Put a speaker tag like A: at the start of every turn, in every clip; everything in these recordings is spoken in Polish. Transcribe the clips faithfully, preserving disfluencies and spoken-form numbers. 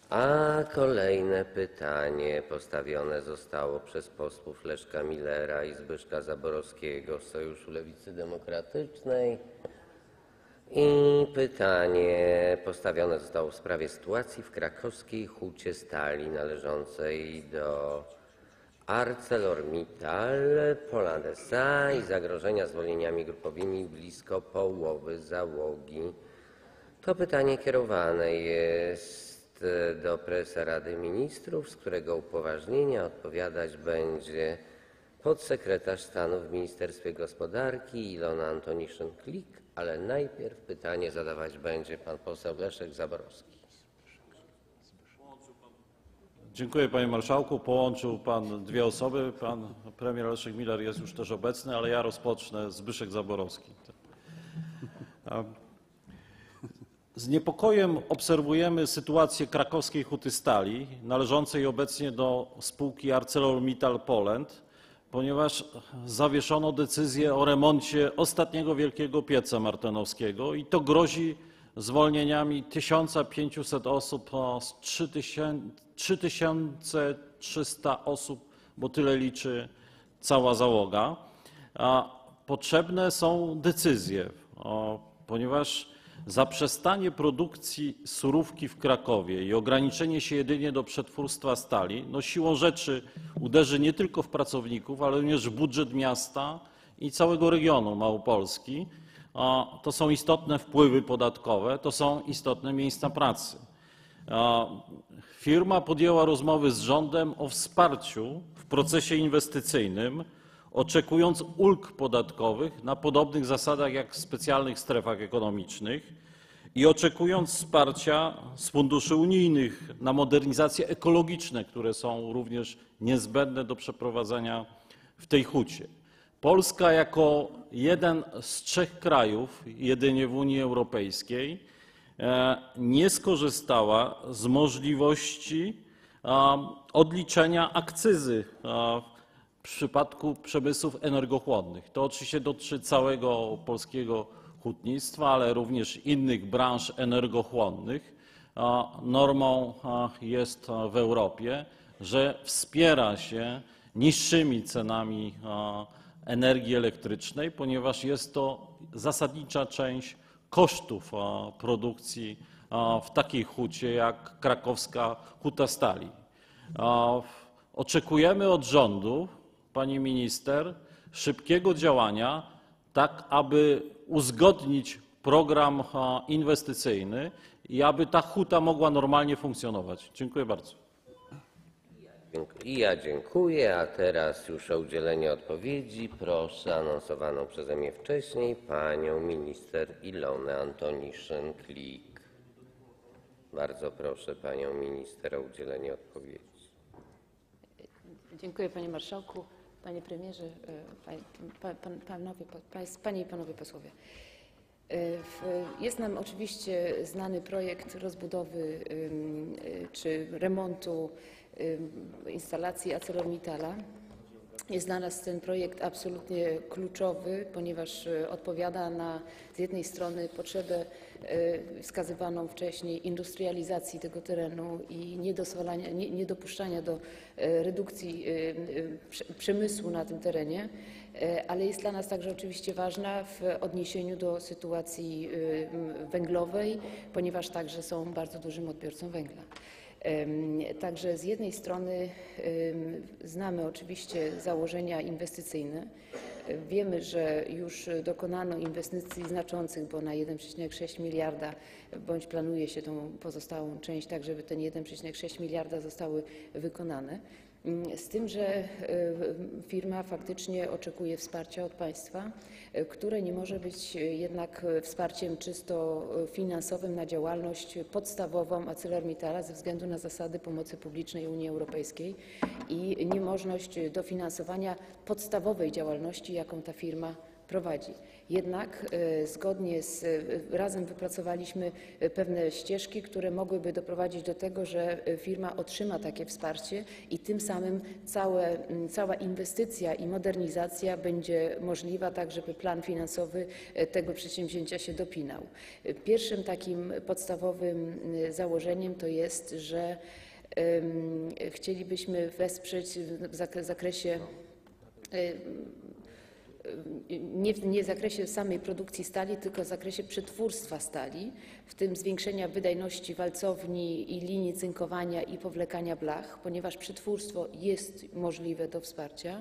A: A kolejne pytanie postawione zostało przez posłów Leszka Millera i Zbyszka Zaborowskiego z Sojuszu Lewicy Demokratycznej. I pytanie postawione zostało w sprawie sytuacji w krakowskiej hucie stali należącej do ArcelorMittal Poland S A i zagrożenia zwolnieniami grupowymi blisko połowy załogi. To pytanie kierowane jest do prezesa Rady Ministrów, z którego upoważnienia odpowiadać będzie podsekretarz stanu w Ministerstwie Gospodarki Ilona Antoniszyn-Klik, ale najpierw pytanie zadawać będzie pan poseł Leszek Zaborowski.
B: Dziękuję, panie marszałku. Połączył pan dwie osoby. Pan premier Leszek Miller jest już też obecny, ale ja rozpocznę. Zbyszek Zaborowski. Z niepokojem obserwujemy sytuację krakowskiej huty stali należącej obecnie do spółki ArcelorMittal Poland, ponieważ zawieszono decyzję o remoncie ostatniego wielkiego pieca martenowskiego i to grozi zwolnieniami tysiąc pięćset osób z trzy tysiące trzysta osób, bo tyle liczy cała załoga. A potrzebne są decyzje, ponieważ zaprzestanie produkcji surówki w Krakowie i ograniczenie się jedynie do przetwórstwa stali no siłą rzeczy uderzy nie tylko w pracowników, ale również w budżet miasta i całego regionu Małopolski. To są istotne wpływy podatkowe, to są istotne miejsca pracy. Firma podjęła rozmowy z rządem o wsparciu w procesie inwestycyjnym, oczekując ulg podatkowych na podobnych zasadach jak w specjalnych strefach ekonomicznych i oczekując wsparcia z funduszy unijnych na modernizacje ekologiczne, które są również niezbędne do przeprowadzenia w tej hucie. Polska jako jeden z trzech krajów jedynie w Unii Europejskiej nie skorzystała z możliwości odliczenia akcyzy w przypadku przemysłów energochłonnych. To oczywiście dotyczy całego polskiego hutnictwa, ale również innych branż energochłonnych. Normą jest w Europie, że wspiera się niższymi cenami energii elektrycznej, ponieważ jest to zasadnicza część kosztów produkcji w takiej hucie jak krakowska huta stali. Oczekujemy od rządu, pani minister, szybkiego działania, tak aby uzgodnić program inwestycyjny i aby ta huta mogła normalnie funkcjonować. Dziękuję bardzo.
A: I ja dziękuję, a teraz już o udzielenie odpowiedzi proszę anonsowaną przeze mnie wcześniej panią minister Ilonę Antoniszyn-Klik. Bardzo proszę panią minister o udzielenie odpowiedzi.
C: Dziękuję, panie marszałku, panie premierze, pan, pan, panowie, panie i panowie posłowie. Jest nam oczywiście znany projekt rozbudowy czy remontu instalacji ArcelorMittala. Jest dla nas ten projekt absolutnie kluczowy, ponieważ odpowiada na z jednej strony potrzebę wskazywaną wcześniej industrializacji tego terenu i niedopuszczania do redukcji przemysłu na tym terenie, ale jest dla nas także oczywiście ważna w odniesieniu do sytuacji węglowej, ponieważ także są bardzo dużym odbiorcą węgla. Także z jednej strony znamy oczywiście założenia inwestycyjne. Wiemy, że już dokonano inwestycji znaczących, bo na jeden przecinek sześć miliarda, bądź planuje się tą pozostałą część, tak żeby ten jeden przecinek sześć miliarda zostały wykonane. Z tym, że firma faktycznie oczekuje wsparcia od państwa, które nie może być jednak wsparciem czysto finansowym na działalność podstawową ArcelorMittala ze względu na zasady pomocy publicznej Unii Europejskiej i niemożność dofinansowania podstawowej działalności, jaką ta firma prowadzi. Jednak e, zgodnie z, e, razem wypracowaliśmy e, pewne ścieżki, które mogłyby doprowadzić do tego, że e, firma otrzyma takie wsparcie i tym samym całe, m, cała inwestycja i modernizacja będzie możliwa, tak żeby plan finansowy e, tego przedsięwzięcia się dopinał. E, Pierwszym takim podstawowym e, założeniem to jest, że em, chcielibyśmy wesprzeć w zak- zakresie e, nie w, nie w zakresie samej produkcji stali, tylko w zakresie przetwórstwa stali, w tym zwiększenia wydajności walcowni i linii cynkowania i powlekania blach, ponieważ przetwórstwo jest możliwe do wsparcia,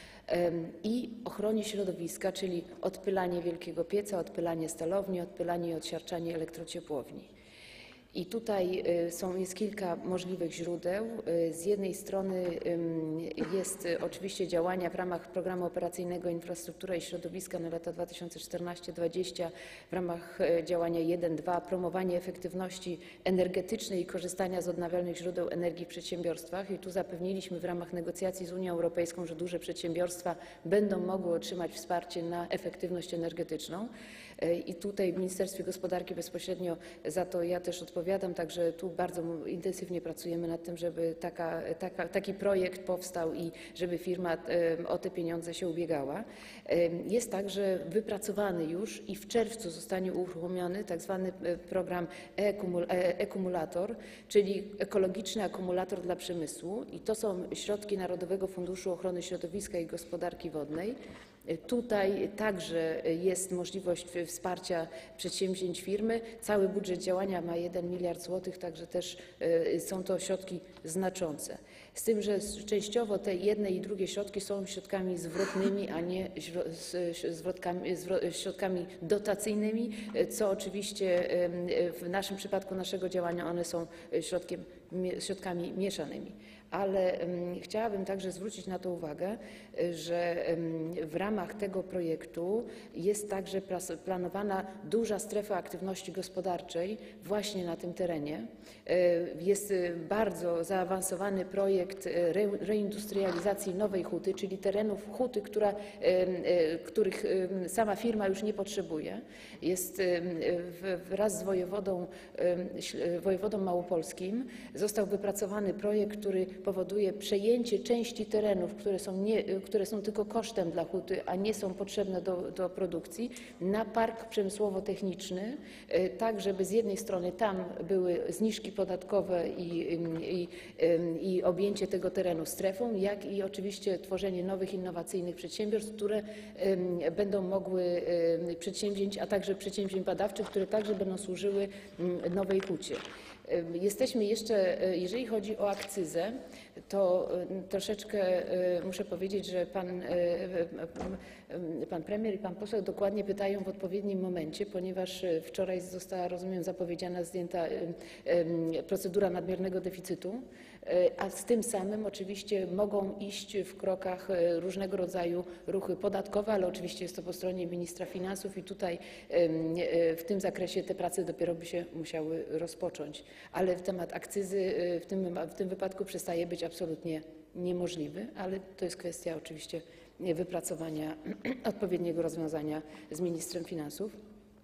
C: em, i ochronie środowiska, czyli odpylanie wielkiego pieca, odpylanie stalowni, odpylanie i odsiarczanie elektrociepłowni. I tutaj y, są, jest kilka możliwych źródeł. Y, Z jednej strony ym, jest y, oczywiście działania w ramach Programu Operacyjnego Infrastruktura i Środowiska na lata dwa tysiące czternaście do dwa tysiące dwudziestego w ramach y, działania jeden dwa promowanie efektywności energetycznej i korzystania z odnawialnych źródeł energii w przedsiębiorstwach. I tu zapewniliśmy w ramach negocjacji z Unią Europejską, że duże przedsiębiorstwa będą mogły otrzymać wsparcie na efektywność energetyczną. Y, I tutaj w Ministerstwie Gospodarki bezpośrednio za to ja też odpowiadam, także tu bardzo intensywnie pracujemy nad tym, żeby taka, taka, taki projekt powstał i żeby firma e, o te pieniądze się ubiegała. E, Jest także wypracowany już i w czerwcu zostanie uruchomiony tak zwany program e-kumul- e- e-kumulator, czyli ekologiczny akumulator dla przemysłu, i to są środki Narodowego Funduszu Ochrony Środowiska i Gospodarki Wodnej. Tutaj także jest możliwość wsparcia przedsięwzięć firmy. Cały budżet działania ma jeden miliard złotych, także też e, są to środki znaczące. Z tym, że s- częściowo te jedne i drugie środki są środkami zwrotnymi, a nie źro- z- zwrotkami, zwro- środkami dotacyjnymi, e, co oczywiście em, e, w naszym przypadku naszego działania one są e, środkiem, mie- środkami mieszanymi. Ale em, chciałabym także zwrócić na to uwagę, e, że em, w ramach tego projektu jest także plas- planowana duża strefa aktywności gospodarczej właśnie na tym terenie. E, Jest e, bardzo zaawansowany projekt e, re, reindustrializacji Nowej Huty, czyli terenów huty, która, em, e, których em, sama firma już nie potrzebuje. Jest em, w- wraz z wojewodą, em, śl- wojewodą małopolskim został wypracowany projekt, który powoduje przejęcie części terenów, które są, nie, które są tylko kosztem dla huty, a nie są potrzebne do, do produkcji, na park przemysłowo-techniczny, e, tak żeby z jednej strony tam były zniżki podatkowe i, i, i, i objęcie tego terenu strefą, jak i oczywiście tworzenie nowych, innowacyjnych przedsiębiorstw, które em, będą mogły em, przedsięwzięć, a także przedsięwzięć badawczych, które także będą służyły mm, Nowej Hucie. Em, Jesteśmy jeszcze, e, jeżeli chodzi o akcyzę, to e, troszeczkę e, muszę powiedzieć, że pan, e, e, e, pan premier i pan poseł dokładnie pytają w odpowiednim momencie, ponieważ e, wczoraj została, rozumiem, zapowiedziana, zdjęta e, e, procedura nadmiernego deficytu, e, a z tym samym oczywiście mogą iść w krokach e, różnego rodzaju ruchy podatkowe, ale oczywiście jest to po stronie ministra finansów i tutaj em, e, w tym zakresie te prace dopiero by się musiały rozpocząć. Ale temat akcyzy e, w tym, w tym wypadku przestaje być absolutnie niemożliwy, ale to jest kwestia oczywiście wypracowania odpowiedniego rozwiązania z ministrem finansów.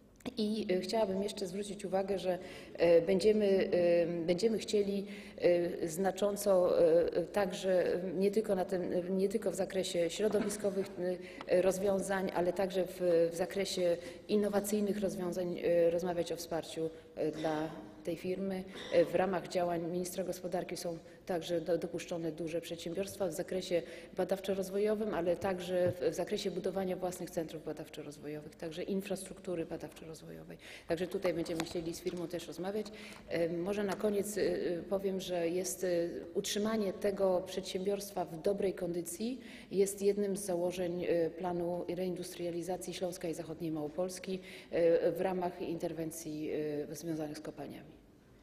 C: I e, chciałabym jeszcze zwrócić uwagę, że e, będziemy, e, będziemy chcieli e, znacząco e, także nie tylko, na tym, nie tylko w zakresie środowiskowych e, rozwiązań, ale także w, w zakresie innowacyjnych rozwiązań e, rozmawiać o wsparciu e, dla tej firmy. E, W ramach działań ministra gospodarki są także do, dopuszczone duże przedsiębiorstwa w zakresie badawczo-rozwojowym, ale także w, w zakresie budowania własnych centrów badawczo-rozwojowych, także infrastruktury badawczo-rozwojowej. Także tutaj będziemy chcieli z firmą też rozmawiać. E, Może na koniec e, powiem, że jest e, utrzymanie tego przedsiębiorstwa w dobrej kondycji jest jednym z założeń e, planu reindustrializacji Śląska i Zachodniej Małopolski e, w ramach interwencji e, związanych z kopalniami.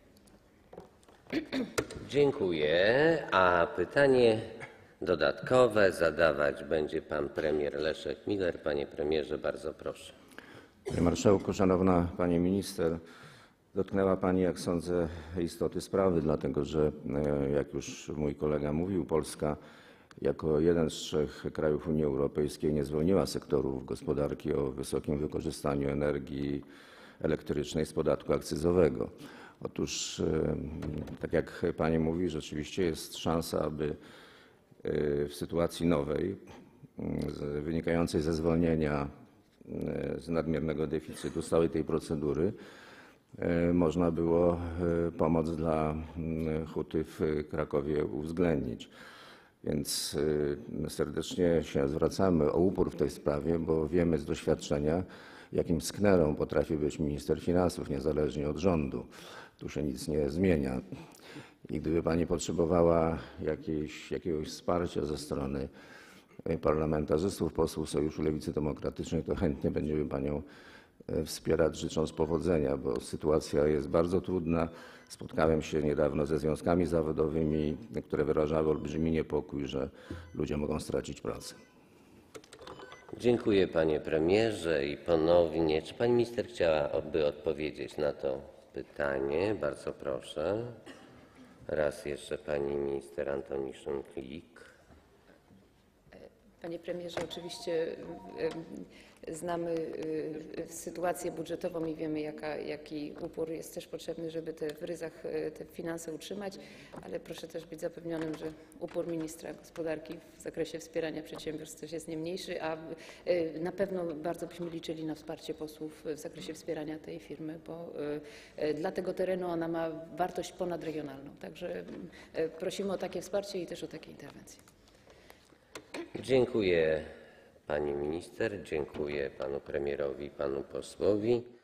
A: Dziękuję. A pytanie dodatkowe zadawać będzie pan premier Leszek Miller. Panie premierze, bardzo proszę.
D: Panie Marszałku, Szanowna Pani Minister, dotknęła Pani, jak sądzę, istoty sprawy, dlatego że, e, jak już mój kolega mówił, Polska jako jeden z trzech krajów Unii Europejskiej nie zwolniła sektorów gospodarki o wysokim wykorzystaniu energii elektrycznej z podatku akcyzowego. Otóż, tak jak pani mówi, rzeczywiście jest szansa, aby w sytuacji nowej, wynikającej ze zwolnienia z nadmiernego deficytu, z całej tej procedury, można było pomoc dla huty w Krakowie uwzględnić. Więc serdecznie się zwracamy o upór w tej sprawie, bo wiemy z doświadczenia, jakim sknerą potrafi być minister finansów, niezależnie od rządu. Tu się nic nie zmienia. I gdyby pani potrzebowała jakiejś, jakiegoś wsparcia ze strony parlamentarzystów, posłów Sojuszu Lewicy Demokratycznej, to chętnie będziemy panią wspierać, życząc powodzenia, bo sytuacja jest bardzo trudna. Spotkałem się niedawno ze związkami zawodowymi, które wyrażały olbrzymi niepokój, że ludzie mogą stracić pracę.
A: Dziękuję panie premierze i ponownie, czy pani minister chciałaby odpowiedzieć na to pytanie? Bardzo proszę. Raz jeszcze pani minister Antoni Szymklik.
C: Panie premierze, oczywiście znamy sytuację budżetową i wiemy, jaka, jaki upór jest też potrzebny, żeby te w ryzach te finanse utrzymać, ale proszę też być zapewnionym, że upór ministra gospodarki w zakresie wspierania przedsiębiorstw też jest nie mniejszy, a na pewno bardzo byśmy liczyli na wsparcie posłów w zakresie wspierania tej firmy, bo dla tego terenu ona ma wartość ponadregionalną. Także prosimy o takie wsparcie i też o takie interwencje.
A: Dziękuję pani minister, dziękuję panu premierowi i panu posłowi.